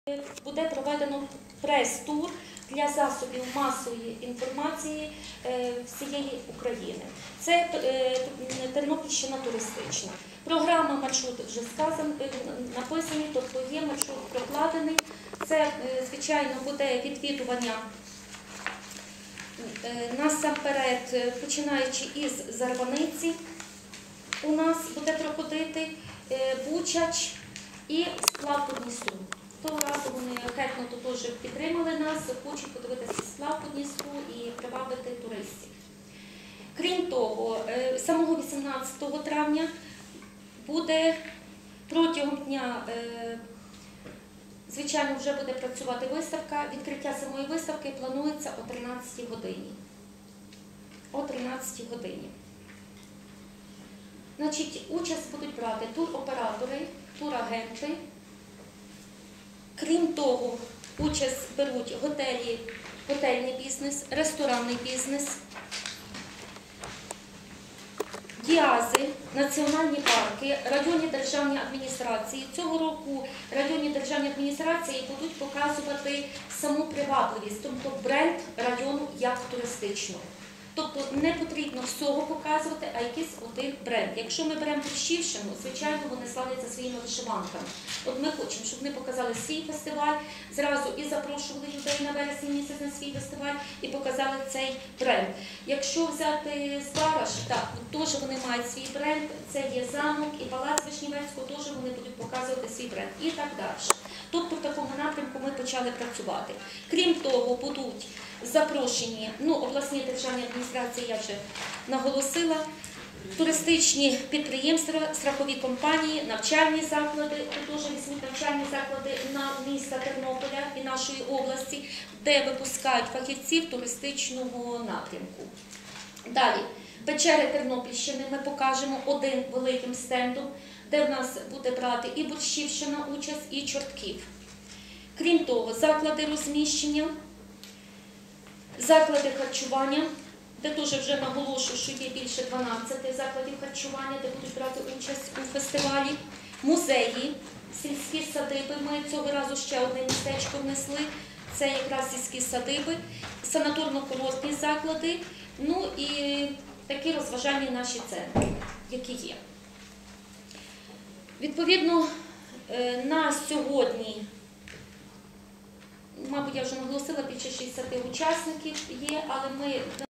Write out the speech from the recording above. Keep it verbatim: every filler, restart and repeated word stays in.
Буде проведено прес-тур для засобів масової інформації всієї України. Це Тернопільщина туристична. Програма, маршрут вже сказано, написані, тобто є маршрут прокладений. Це, звичайно, буде відвідування насамперед, починаючи із Зарваниці, у нас буде проходити Бучач і сплав по Дністру. Того разу вони хетно теж підтримали нас, хочуть подивитися сплав по Дністру і привабити туристів. Крім того, самого вісімнадцятого травня буде протягом дня, звичайно, вже буде працювати виставка. Відкриття самої виставки планується о тринадцятій годині. О тринадцятій годині. Значить, участь будуть брати туроператори, турагенти. Крім того, участь беруть готелі, готельний бізнес, ресторанний бізнес, діази, національні парки, районні державні адміністрації. Цього року районні державні адміністрації будуть показувати саму привабливість, тобто бренд району як туристичного. Тобто не потрібно всього показувати, а якийсь один бренд. Якщо ми беремо Борщівщину, звичайно, вони славляться своїми вишиванками. От ми хочемо, щоб вони показали свій фестиваль, зразу і запрошували людей на вересні місяць на свій фестиваль, і показали цей бренд. Якщо взяти Збараж, так, теж вони мають свій бренд, це є замок і палац Вишнівецького, теж вони будуть показувати свій бренд і так далі. Тобто в такому напрямку ми почали працювати. Крім того, будуть запрошені, ну, обласні державні адміністрації, я вже наголосила, туристичні підприємства, страхові компанії, навчальні заклади, теж візьмуть навчальні заклади на міста Тернополя і нашої області, де випускають фахівців туристичного напрямку. Далі, печери Тернопільщини ми покажемо один великим стендом, де в нас буде брати і Борщівщина участь, і Чортків. Крім того, заклади розміщення, заклади харчування, де теж вже наголошую, що є більше дванадцяти закладів харчування, де будуть брати участь у фестивалі, музеї, сільські садиби, ми цього разу ще одне містечко внесли, це якраз сільські садиби, санаторно-курортні заклади, ну і такі розважальні наші центри, які є. Відповідно, на сьогодні, мабуть, я вже наголосила, більше шістдесят учасників є, але ми